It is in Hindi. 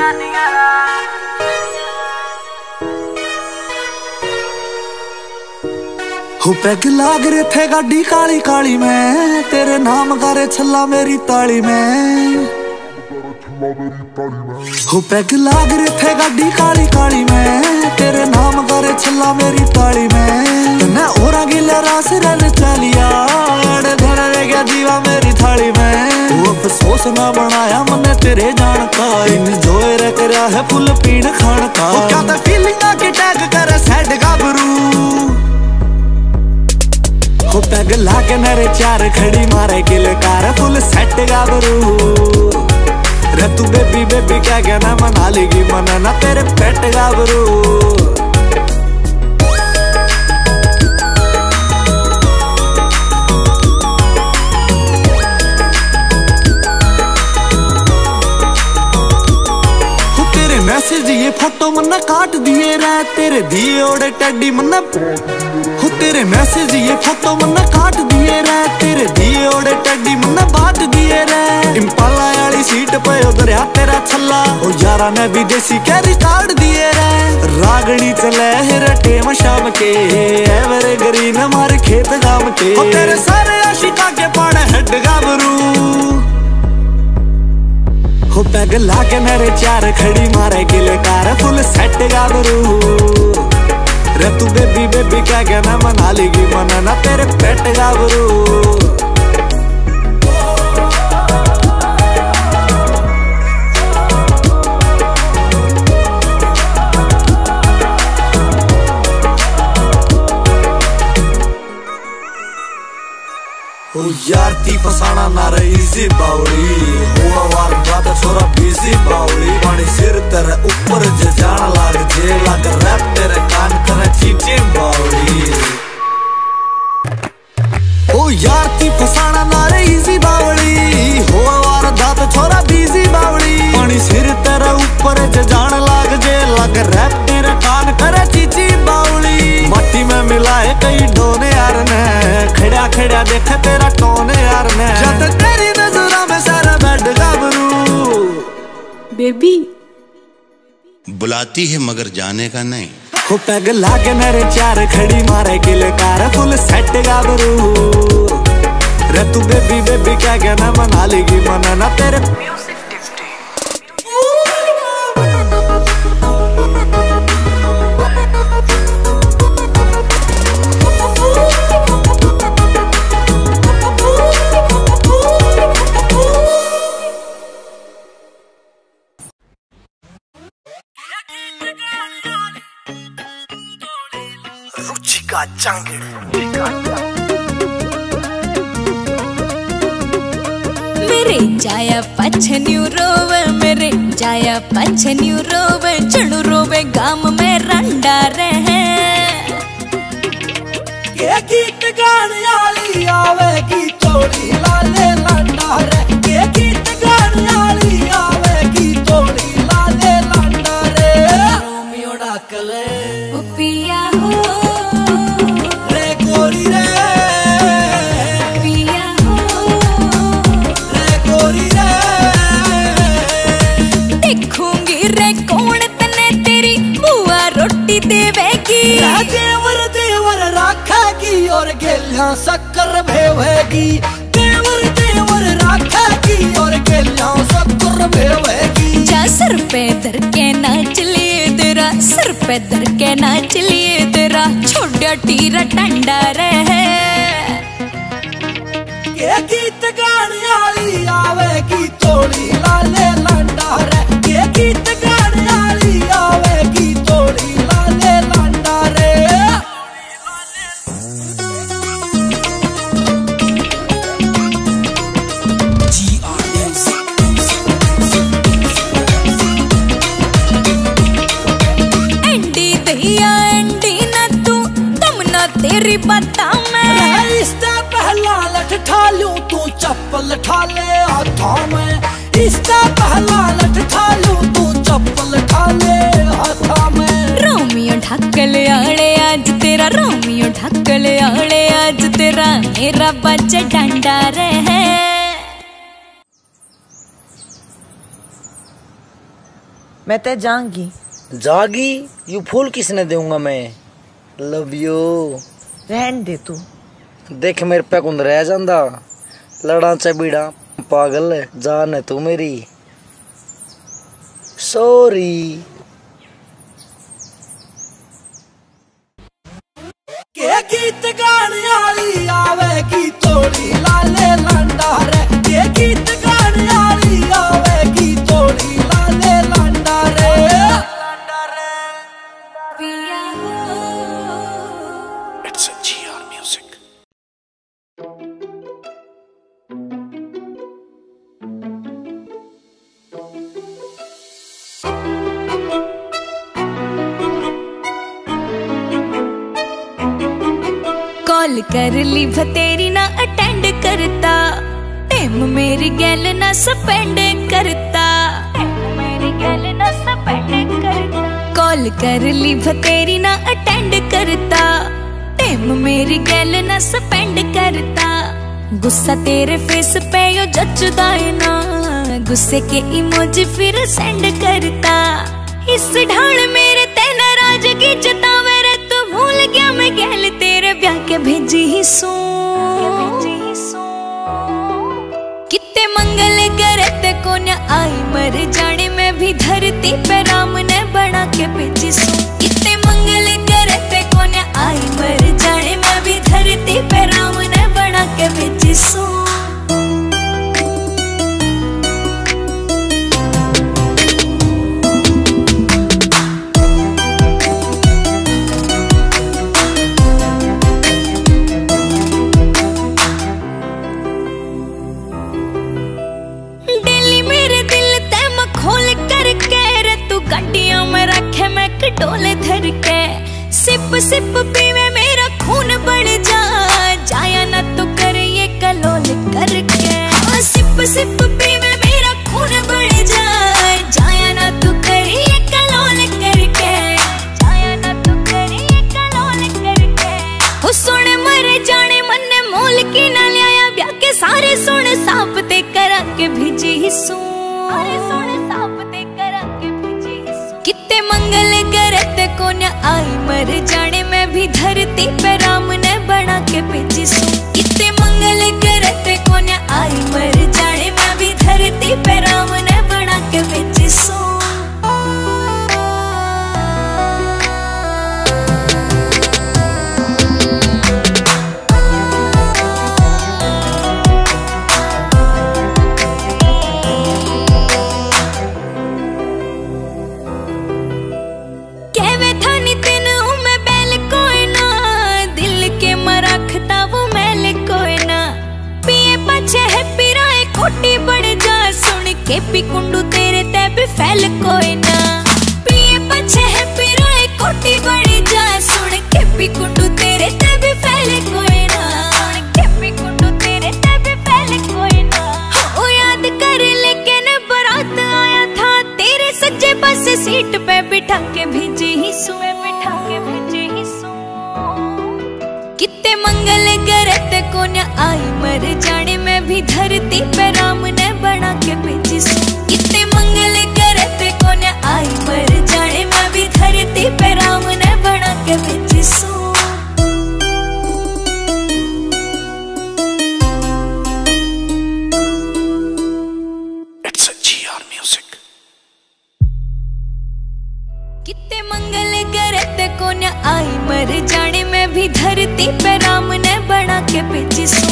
हो पैग लाग रहे थे गाड़ी काली काली में, तेरे नाम करे छल्ला मेरी ताली में। हो पैग लाग रहे थे गाड़ी काली काली में, तेरे नाम करे छल्ला मेरी ताली में। तने ओरा गिला रास रन चलिया, धर रह गया दीवा मेरी थाली में। तू अफसोस ना बनाया मने तेरे जान का, इंजॉय रे करा है फुल पीण खान का। क्या तो फीलिंग की टैग करे सैड गाबरू। हो पैग लाके नरे चार खड़ी मारे गिल कार फुल सेट गाबरू। रे तू बेबी बेबी क्या कहना मना लेगी मना ना तेरे पेट गाबरू। मैसेज ये फोटो मन्ना काट दिए रे, तेरे दिए ओड़े टड्डी मन्ना। हो तेरे मैसेज ये फोटो मन्ना काट दिए रे, तेरे दिए ओड़े टड्डी मन्ना बांट दिए रे। इम्पाला वाली सीट पे उधर आ तेरा छल्ला, ओ यारा ने भी देसी कैरी काट दिए रे। रागनी चले है टेम शाम के, एवरे ग्रीन हमारे खेत गाम के। ओ तेरे सारे आशिका के पाने हेड गाबरू। हो पैग लाके मेरे चार खड़ी मारे गिले कार फुल सेट गाबरू। रे तू बेबी बेबी क्या कहना मना लेगी मना ना तेरे पेट गाबरू। ओ यार ती फसाना ना रही इजी बावड़ी, हुआ वार बात छोरा बिजी बावड़ी। पानी सिर तेरे ऊपर जे जान लाग जे, लाग रैप तेरे कान करे चीचे बावड़ी। ओ यार ती फसाना ना रही इजी बावड़ी, हुआ वार बात छोरा बिजी बावड़ी। पानी सिर तेरे ऊपर जे जान लाग जे, लाग रैप तेरे कान करे चीची बावड़ी। माटी में मिलाए कई डोने यार ने, खड़ा खड़ा देखे तेरा टोन यार ने। जब तेरी नजरा में सारा बेड गाबरू। बेबी बुलाती है मगर जाने का नहीं। हो पैग लाके मेरे चार खड़ी मारे गिल कार फुल सेट गाबरू। रे तू बेबी बेबी क्या कहना मना लेगी मना ना तेरे। रुचिका चांगड़ मेरे जाया पछन्यू रोवे, मेरे जाया पछन्यू रोवे। चढ़ू रोवे गाम में रंडा रहे। ये गीत गाने वाली आवेगी तोड़ी लाले लंडा रे। ये गीत गाने वाली आवेगी तोड़ी लाले लंडा रे। रोमियो डाकले पिया हो रे गोरी रे, पिया हो रे गोरी रे। देखूंगी रे कौन तने तेरी बुआ रोटी देवेगी। देवर देवर राखेगी और गेलियां शक्कर भेवेगी। देवर देवर राखेगी और गेलियां शक्कर भेवेगी। जा सर पे धर के नाच लिए तेरा, सर पे धर के नाच लिए तेरा। छोड़ा टीरा टंडा रहे। ये गीत गाने वाली आवेगी तोड़ी लाले लंडा रे। ये गीत गाने वाली आवेगी तोड़ी लाले लंडा रे। एंडी दहिया एंडी ना तू, तुम ना तेरी बता मैं। इससे पहला लठ ठालूं तू चप्पल ठाले हाथों में। इससे पहला लठ ठालूं तू चप्पल ठाले हाथों में। रोमियो ढक्कल आड़े आज तेरा, रोमियो ढक्कल आड़े आज तेरा। मेरा बच्चा डंडा रहे। मैं ते जाऊंगी। जागी? यू फूल किसने दूंगा मैं? Love you. रहन दे तू। देख मेरे पे कुंद रह जांदा, लड़ा चबीड़ा पागल जान है तू मेरी। सॉरी। के गीत गाने वाली आवेगी तोड़ी लाले लांडा रे, के गीत गाने वाली आवेगी तोड़ी लाले लांडा रे। It's a GR Music. Call कर ली भतेरी ना अटेंड करता, टाइम मेरी गैल ना स्पेंड करता, मेरी गैल ना स्पेंड करता। कॉल कर ली भतेरी ना अटेंड करता, टाइम मेरी गैल ना स्पेंड करता। गुस्सा तेरे फेस पे यो जचदा है ना, गुस्से के इमोजी फिर सेंड करता। इस ढाल मेरे ते नाराजगी जतावे रे, तू भूल गया मैं गैल तेरे ब्याह के भेजी ही सू। कितने मंगल करे ते को न आई मर जाने, में भी धरती पे राम ने बना के भेजी सू। कितने मंगल करे ते को न आई मर जाने, में भी धरती पे राम ने बना के भेजी सू। गड्डियां में रखे मैं कटोले धर के, सिप सिप पीवे मेरा खून बढ़ जा, जाया ना तू करे ये कलोल करके। हाँ सिप सिप पीवे मेरा खून बढ़ जा, जाया ना तू करे ये कलोल करके, जाया ना तू करे ये कलोल करके। हो सोने मरे जाने मन ने मोल की ना लिया, ब्याह के सारे सोने साफ ते करा के भेजी ही सू। कितने मंगल करत को न आई मर जाने, में भी धरती पे राम ने बना के भेजी सू। कितने मंगल करत को न आई मर जाने, में भी धरती पे राम ने बना के भेजी सू। केपी कुंडू तेरे ते भी फैल कोई ना, पिए पछे है पिरोए कोटी बड़ी जा, सुन केपी कुंडू तेरे ते भी फैल कोई ना, केपी कुंडू तेरे ते भी फैल कोई ना। हो याद कर लेकिन बारात आया था, तेरे सज्जे पासे सीट पे बिठा के भेजी ही सू, बिठा के भेजी ही सू। कितने मंगल करत को न आई मर जाने, में भी धरती पे राम ने बना के भेजी सू। कितने मंगल करत को न आई मर जाने, में भी धरती पे राम ने बना के भेजी सू। It's a GR Music. कितने मंगल करत को न आई मर जाने, में भी धरती पे राम ने बना के भेजी सू।